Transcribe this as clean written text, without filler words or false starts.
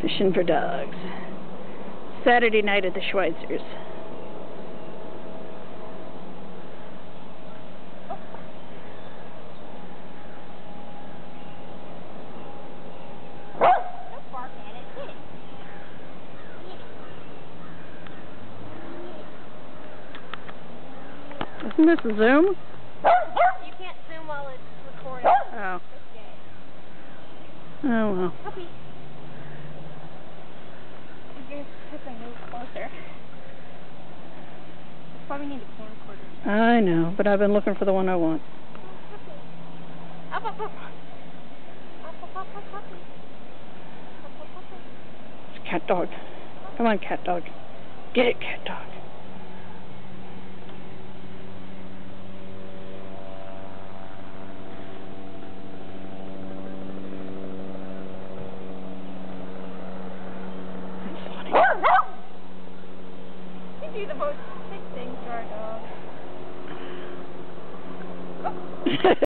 Fishing for dogs. Saturday night at the Schweitzers. Isn't this a Zoom? You can't zoom while it's recording. Oh. Oh well. Puppy. You're going to put my nose closer. Probably need a camcorder. I know, but I've been looking for the one I want. Up, up, up. Up, up, up, up, puppy. Up, up, up, up. It's cat dog. Come on, cat dog. Get it, cat dog. That's funny. You do the most sick things to our dog.